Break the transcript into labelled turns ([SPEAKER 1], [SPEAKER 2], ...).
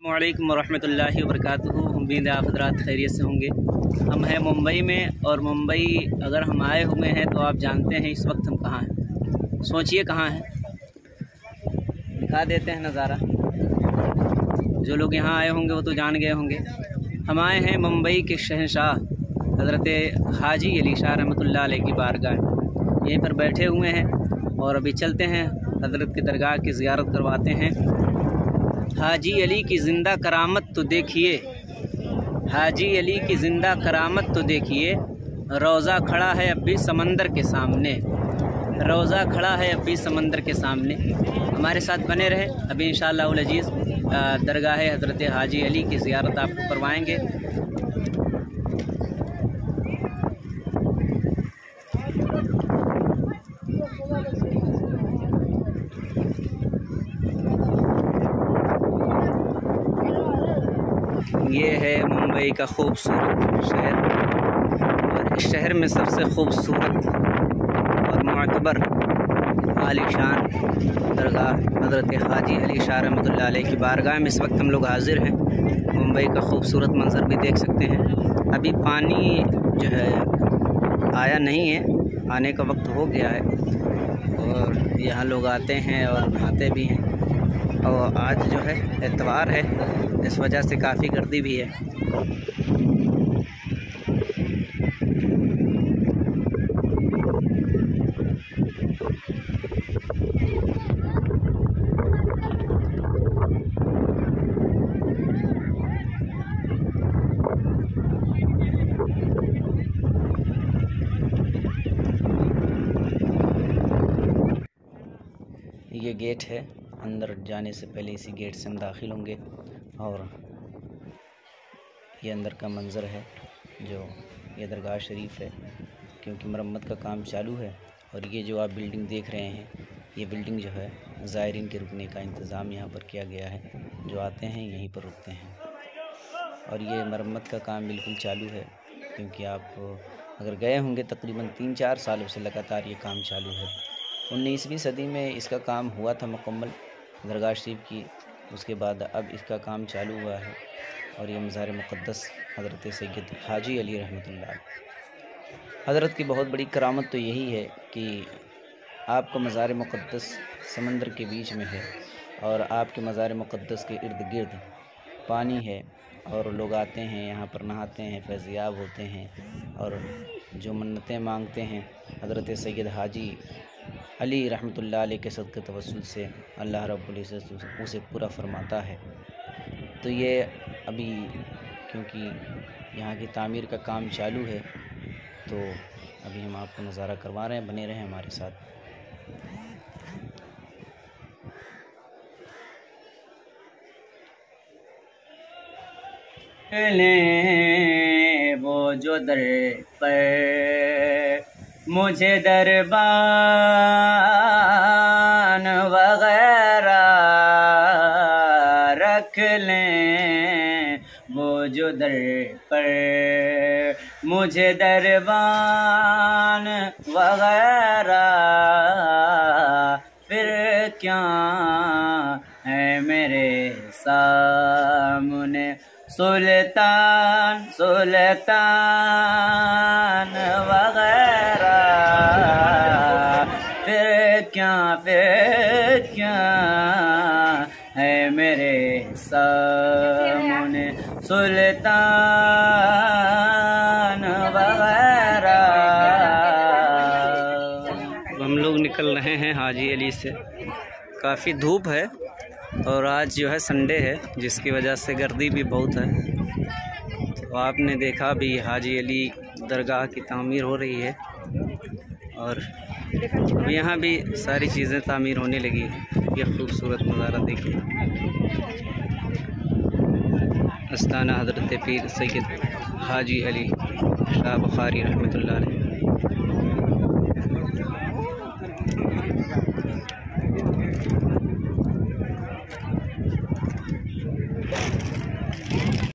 [SPEAKER 1] वालेकुम वरहमतुल्लाहि वबरकातुहू। उम्मीद है आप हज़रात खैरियत से होंगे। हम हैं मुंबई में, और मुंबई अगर हम आए हुए हैं तो आप जानते हैं इस वक्त हम कहाँ हैं। सोचिए कहाँ हैं, दिखा देते हैं नज़ारा। जो लोग यहाँ आए होंगे वो तो जान गए होंगे। हम आए हैं मुंबई के शहंशाह हज़रत हाजी अली शाह रहमतुल्लाह अलैह की बारगाह। यहीं पर बैठे हुए हैं और अभी चलते हैं हज़रत की दरगाह की ज़ियारत करवाते हैं। हाजी अली की ज़िंदा करामत तो देखिए, हाजी अली की ज़िंदा करामत तो देखिए। रोज़ा खड़ा है अब भी समंदर के सामने, रोज़ा खड़ा है अब भी समंदर के सामने। हमारे साथ बने रहे। अभी इंशाअल्लाह उल अजीज़ दरगाह हज़रत हाजी अली की ज़ियारत आपको करवाएंगे। ये है मुंबई का खूबसूरत शहर, और इस शहर में सबसे खूबसूरत और मुअतबर आलीशान दरगाह हज़रत हाजी अली शाह रहमतुल्लाह अलैह की बारगाह में इस वक्त हम लोग हाज़िर हैं। मुंबई का खूबसूरत मंज़र भी देख सकते हैं। अभी पानी जो है आया नहीं है, आने का वक्त हो गया है, और यहाँ लोग आते हैं और नहाते भी हैं। और आज जो है इतवार है, इस वजह से काफ़ी गर्दी भी है। ये गेट है, अंदर जाने से पहले इसी गेट से हम दाखिल होंगे। और ये अंदर का मंज़र है, जो ये दरगाह शरीफ है, क्योंकि मरम्मत का काम चालू है। और ये जो आप बिल्डिंग देख रहे हैं, ये बिल्डिंग जो है ज़ायरीन के रुकने का इंतज़ाम यहाँ पर किया गया है। जो आते हैं यहीं पर रुकते हैं। और ये मरम्मत का काम बिल्कुल चालू है, क्योंकि आप अगर गए होंगे तकरीबन 3-4 सालों से लगातार ये काम चालू है। 19वीं सदी में इसका काम हुआ था मुकम्मल दरगाह शरीफ की, उसके बाद अब इसका काम चालू हुआ है। और ये मज़ार मुक़द्दस हज़रत सैयद हाजी अली रहमतुल्लाह हज़रत की बहुत बड़ी करामत तो यही है कि आपका मज़ार मुक़द्दस समंदर के बीच में है, और आपके मज़ार मुक़द्दस के इर्द गिर्द पानी है, और लोग आते हैं यहाँ पर नहाते हैं, फैज़याब होते हैं, और जो मन्नतें मांगते हैं हज़रत सैयद हाजी अली रहमतुल्लाह अलैह के सदक़े तवस्सुल से अल्लाह रब्बुल इज़्ज़त उसे पूरा फरमाता है। तो ये अभी क्योंकि यहाँ की तामीर का काम चालू है, तो अभी हम आपको नज़ारा करवा रहे हैं। बने रहें हमारे साथ। वो जो दर पर मुझे दरबान वगैरह रख लें, वो जो दर पर मुझे दरबान वगैरह, फिर क्या है मेरे सामने सुल्तान सुल्तान वगैरह, फिर क्या है मेरे सामने सुल्तान वगैरह। हम लोग निकल रहे हैं हाजी अली से। काफ़ी धूप है, और आज जो है संडे है, जिसकी वजह से गर्दी भी बहुत है। तो आपने देखा भी हाजी अली दरगाह की तामीर हो रही है, और यहाँ भी सारी चीज़ें तामीर होने लगी है। ये खूबसूरत नज़ारा देखिए। आस्थाना हज़रत पीर सैयद हाजी अली शाह बुखारी रहमतुल्लाह अलैह।